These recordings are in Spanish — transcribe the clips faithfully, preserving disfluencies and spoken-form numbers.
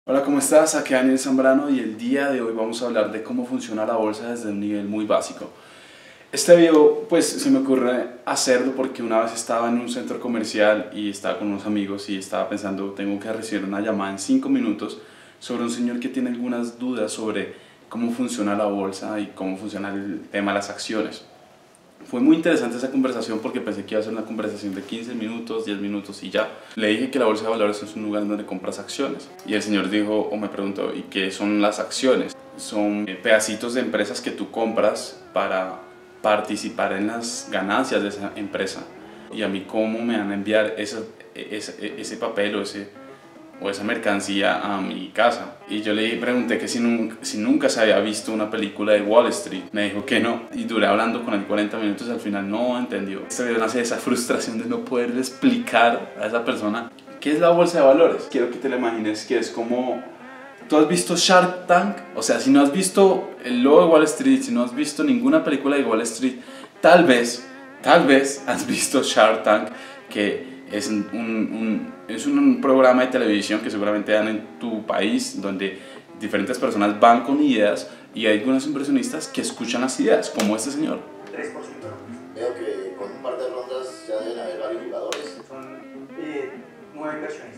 Hola, ¿cómo estás? Aquí Daniel Zambrano y el día de hoy vamos a hablar de cómo funciona la bolsa desde un nivel muy básico. Este video pues se me ocurre hacerlo porque una vez estaba en un centro comercial y estaba con unos amigos y estaba pensando, tengo que recibir una llamada en cinco minutos sobre un señor que tiene algunas dudas sobre cómo funciona la bolsa y cómo funciona el tema de las acciones. Fue muy interesante esa conversación porque pensé que iba a ser una conversación de quince minutos, diez minutos y ya. Le dije que la bolsa de valores es un lugar donde compras acciones. Y el señor dijo, o me preguntó, ¿y qué son las acciones? Son pedacitos de empresas que tú compras para participar en las ganancias de esa empresa. Y a mí, ¿cómo me van a enviar ese, ese, ese papel o ese... o esa mercancía a mi casa? Y yo le pregunté que si nunca, si nunca se había visto una película de Wall Street. Me dijo que no, y duré hablando con él cuarenta minutos y al final no entendió. Este video nace de esa frustración de no poderle explicar a esa persona qué es la bolsa de valores. Quiero que te lo imagines que es como... ¿Tú has visto Shark Tank? O sea, si no has visto el logo de Wall Street, si no has visto ninguna película de Wall Street, tal vez, tal vez has visto Shark Tank, que es un, un, es un programa de televisión que seguramente dan en tu país, donde diferentes personas van con ideas y hay algunos inversionistas que escuchan las ideas, como este señor. tres por ciento. Veo que con un par de rondas ya deben haber varios jugadores. Son eh, nueve inversionistas.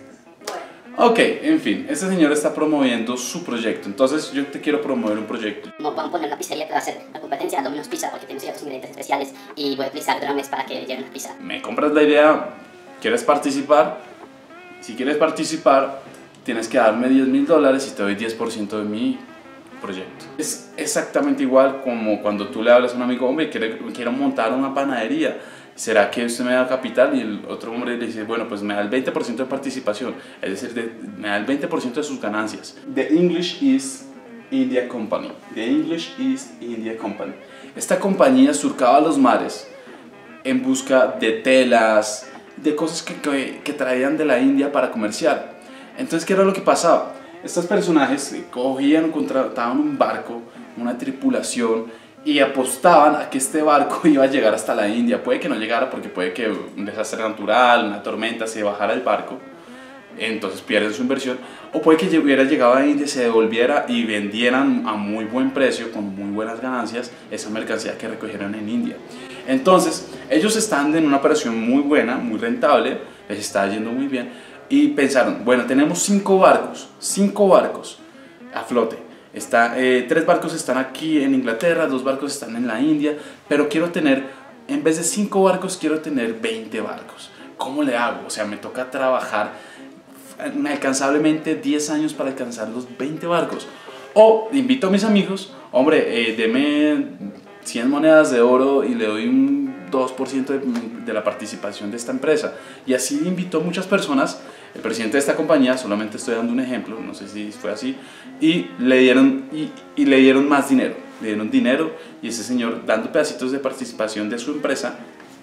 Ok, en fin, este señor está promoviendo su proyecto, entonces yo te quiero promover un proyecto. No puedo poner una pizzería que va a hacer la competencia a Domino's Pizza porque tiene ciertos ingredientes especiales y voy a utilizar drones para que lleven la pizza. ¿Me compras la idea? ¿Quieres participar? Si quieres participar, tienes que darme diez mil dólares y te doy diez por ciento de mi proyecto. Es exactamente igual como cuando tú le hablas a un amigo, hombre, quiero, quiero montar una panadería. ¿Será que usted me da capital? Y el otro hombre le dice, bueno, pues me da el veinte por ciento de participación, es decir, de, me da el veinte por ciento de sus ganancias. The English East India Company. The English East India Company. Esta compañía surcaba los mares en busca de telas, de cosas que, que, que traían de la India para comerciar. Entonces, ¿qué era lo que pasaba? Estos personajes cogían, contrataban un barco, una tripulación, y apostaban a que este barco iba a llegar hasta la India. Puede que no llegara porque puede que un desastre natural, una tormenta, se bajara el barco, entonces pierden su inversión, o puede que hubiera llegado a la India, se devolviera y vendieran a muy buen precio, con muy buenas ganancias, esa mercancía que recogieron en India. Entonces ellos están en una operación muy buena, muy rentable, les está yendo muy bien, y pensaron, bueno, tenemos cinco barcos, cinco barcos a flote. Está, eh, tres barcos están aquí en Inglaterra, dos barcos están en la India, pero quiero tener, en vez de cinco barcos, quiero tener veinte barcos. ¿Cómo le hago? O sea, me toca trabajar inalcanzablemente diez años para alcanzar los veinte barcos. O invito a mis amigos, hombre, eh, deme cien monedas de oro y le doy un dos por ciento de, de la participación de esta empresa. Y así invitó a muchas personas. El presidente de esta compañía, solamente estoy dando un ejemplo, no sé si fue así, y le dieron, y, y le dieron más dinero, le dieron dinero, y ese señor dando pedacitos de participación de su empresa,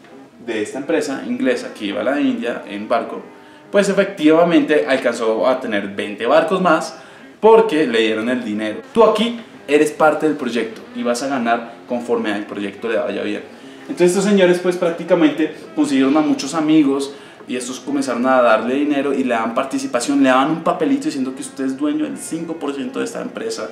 de esta empresa inglesa que iba a la India en barco, pues efectivamente alcanzó a tener veinte barcos más porque le dieron el dinero. Tú aquí eres parte del proyecto y vas a ganar conforme al proyecto le vaya bien. Entonces estos señores pues prácticamente consiguieron a muchos amigos y estos comenzaron a darle dinero y le dan participación, le dan un papelito diciendo que usted es dueño del cinco por ciento de esta empresa.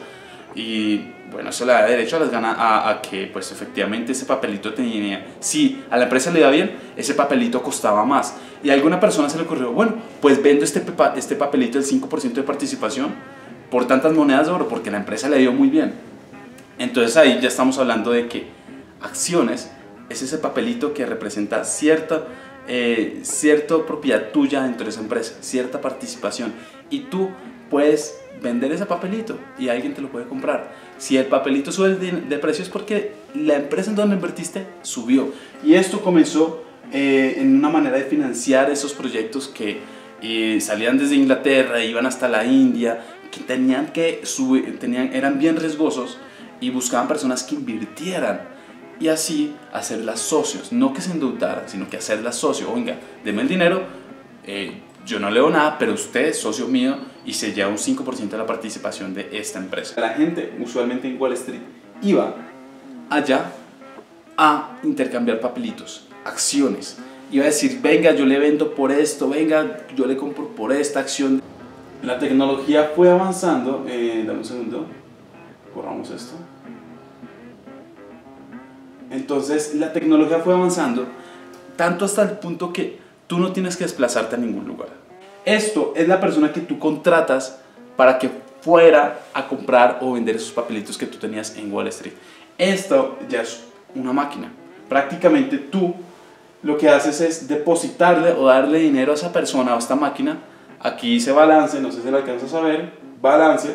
Y bueno, eso le da derecho a las ganas a, a que pues efectivamente ese papelito tenía, si a la empresa le iba bien, ese papelito costaba más. Y a alguna persona se le ocurrió, bueno, pues vendo este, este papelito del cinco por ciento de participación por tantas monedas de oro, porque la empresa le dio muy bien. Entonces ahí ya estamos hablando de que acciones es ese papelito que representa cierta, eh, cierta propiedad tuya dentro de esa empresa, cierta participación, y tú puedes vender ese papelito y alguien te lo puede comprar. Si el papelito sube de, de precio es porque la empresa en donde invertiste subió. Y esto comenzó eh, en una manera de financiar esos proyectos que eh, salían desde Inglaterra, iban hasta la India, que tenían que subir, tenían, eran bien riesgosos y buscaban personas que invirtieran. Y así hacerlas socios, no que se endeudaran, sino que hacerlas socios. Oiga, deme el dinero, eh, yo no leo nada, pero usted es socio mío y se lleva un cinco por ciento de la participación de esta empresa. La gente, usualmente en Wall Street, iba allá a intercambiar papelitos, acciones. Iba a decir, venga, yo le vendo por esto, venga, yo le compro por esta acción. La tecnología fue avanzando, eh, dame un segundo, borramos esto. Entonces la tecnología fue avanzando tanto hasta el punto que tú no tienes que desplazarte a ningún lugar. Esto es la persona que tú contratas para que fuera a comprar o vender esos papelitos que tú tenías en Wall Street. Esto ya es una máquina. Prácticamente tú lo que haces es depositarle o darle dinero a esa persona o a esta máquina. Aquí dice balance, no sé si lo alcanzas a ver, balance.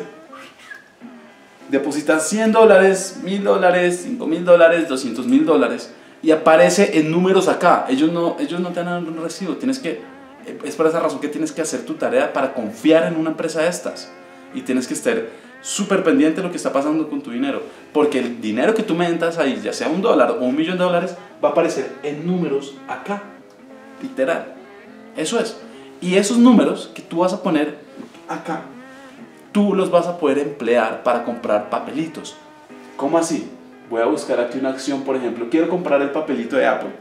Depositas cien dólares, mil dólares, cinco mil dólares, doscientos mil dólares y aparece en números acá. Ellos no, ellos no te dan un recibo. Tienes que, es por esa razón que tienes que hacer tu tarea para confiar en una empresa de estas. Y tienes que estar súper pendiente de lo que está pasando con tu dinero. Porque el dinero que tú metas ahí, ya sea un dólar o un millón de dólares, va a aparecer en números acá. Literal. Eso es. Y esos números que tú vas a poner acá, tú los vas a poder emplear para comprar papelitos. ¿Cómo así? Voy a buscar aquí una acción, por ejemplo. Quiero comprar el papelito de Apple.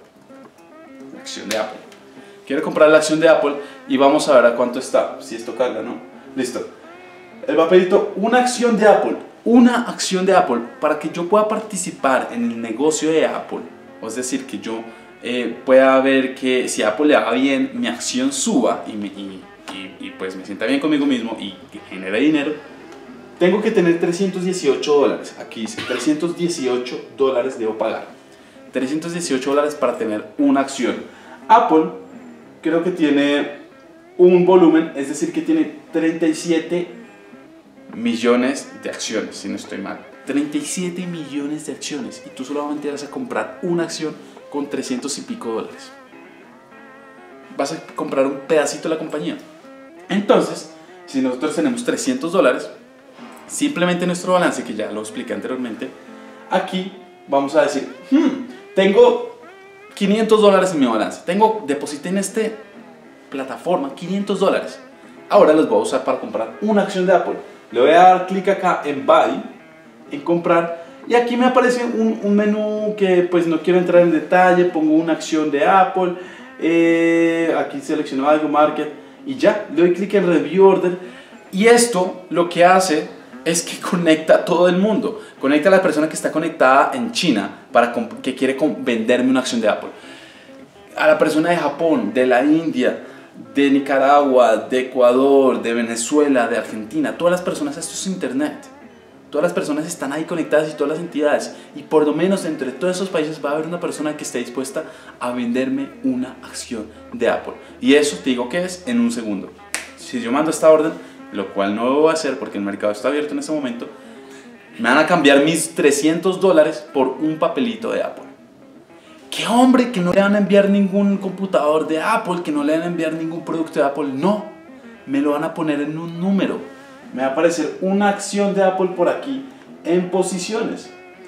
La acción de Apple. Quiero comprar la acción de Apple y vamos a ver a cuánto está. Si esto carga, ¿no? Listo. El papelito, una acción de Apple. Una acción de Apple para que yo pueda participar en el negocio de Apple. Es decir, que yo eh, pueda ver que si a Apple le va bien, mi acción suba y, me, y Y, y pues me sienta bien conmigo mismo y que genere dinero, tengo que tener trescientos dieciocho dólares. Aquí dice trescientos dieciocho dólares debo pagar. trescientos dieciocho dólares para tener una acción. Apple creo que tiene un volumen, es decir, que tiene treinta y siete millones de acciones, si no estoy mal. treinta y siete millones de acciones y tú solamente vas a comprar una acción con trescientos y pico dólares. Vas a comprar un pedacito de la compañía. Entonces, si nosotros tenemos trescientos dólares, simplemente nuestro balance, que ya lo expliqué anteriormente, aquí vamos a decir, hmm, tengo quinientos dólares en mi balance, tengo, deposité en esta plataforma quinientos dólares, ahora los voy a usar para comprar una acción de Apple. Le voy a dar clic acá en Buy, en comprar, y aquí me aparece un, un menú que pues no quiero entrar en detalle, pongo una acción de Apple, eh, aquí selecciono algo, Market, y ya, le doy clic en Review Order, y esto lo que hace es que conecta a todo el mundo, conecta a la persona que está conectada en China, para que quiere venderme una acción de Apple, a la persona de Japón, de la India, de Nicaragua, de Ecuador, de Venezuela, de Argentina, todas las personas, esto es internet, todas las personas están ahí conectadas y todas las entidades, y por lo menos entre todos esos países va a haber una persona que esté dispuesta a venderme una acción de Apple, y eso te digo que es en un segundo. Si yo mando esta orden, lo cual no lo voy a hacer porque el mercado está abierto en este momento, me van a cambiar mis trescientos dólares por un papelito de Apple. ¿Qué hombre? Que no le van a enviar ningún computador de Apple, que no le van a enviar ningún producto de Apple. No, me lo van a poner en un número. Me va a aparecer una acción de Apple por aquí en posiciones.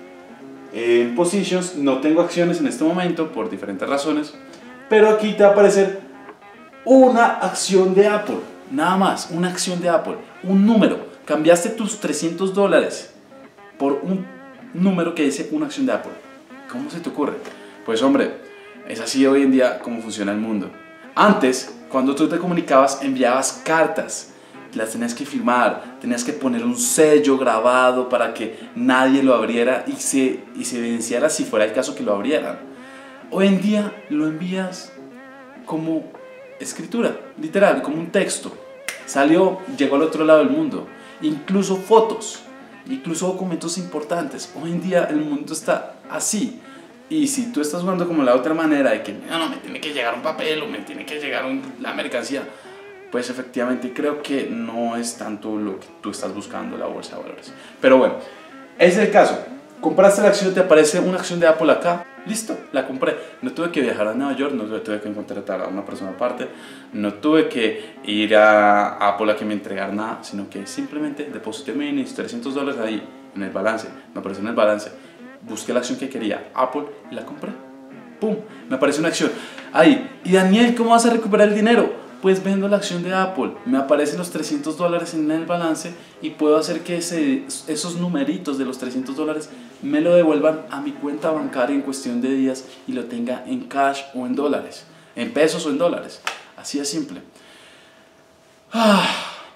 En positions no tengo acciones en este momento por diferentes razones, pero aquí te va a aparecer una acción de Apple, nada más, una acción de Apple, un número. Cambiaste tus trescientos dólares por un número que dice una acción de Apple. ¿Cómo se te ocurre? Pues hombre, es así hoy en día como funciona el mundo. Antes, cuando tú te comunicabas, enviabas cartas, las tenías que firmar, tenías que poner un sello grabado para que nadie lo abriera y se, y se evidenciara si fuera el caso que lo abrieran. Hoy en día lo envías como escritura, literal, como un texto. Salió, llegó al otro lado del mundo. Incluso fotos, incluso documentos importantes. Hoy en día el mundo está así. Y si tú estás jugando como la otra manera de que no, no, me tiene que llegar un papel o me tiene que llegar un, la mercancía, pues efectivamente creo que no es tanto lo que tú estás buscando la bolsa de valores. Pero bueno, ese es el caso. Compraste la acción, te aparece una acción de Apple acá, listo, la compré. No tuve que viajar a Nueva York, no tuve que contratar a una persona aparte, no tuve que ir a Apple a que me entregara nada, sino que simplemente deposité mis trescientos dólares ahí en el balance, me apareció en el balance. Busqué la acción que quería, Apple, y la compré. ¡Pum! Me apareció una acción. Ahí. ¿Y Daniel, cómo vas a recuperar el dinero? Pues vendo la acción de Apple. Me aparecen los trescientos dólares en el balance y puedo hacer que ese, esos numeritos de los trescientos dólares me lo devuelvan a mi cuenta bancaria en cuestión de días y lo tenga en cash o en dólares. En pesos o en dólares. Así de simple. Ah.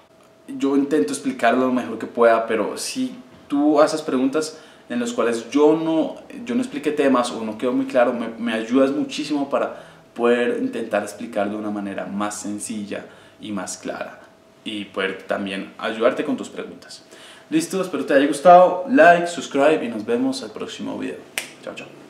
yo intento explicarlo lo mejor que pueda, pero si tú haces preguntas en las cuales yo no, yo no expliqué temas o no quedó muy claro, me, me ayudas muchísimo para poder intentar explicar de una manera más sencilla y más clara y poder también ayudarte con tus preguntas. Listo, espero te haya gustado, like, subscribe y nos vemos al próximo video. Chao, chao.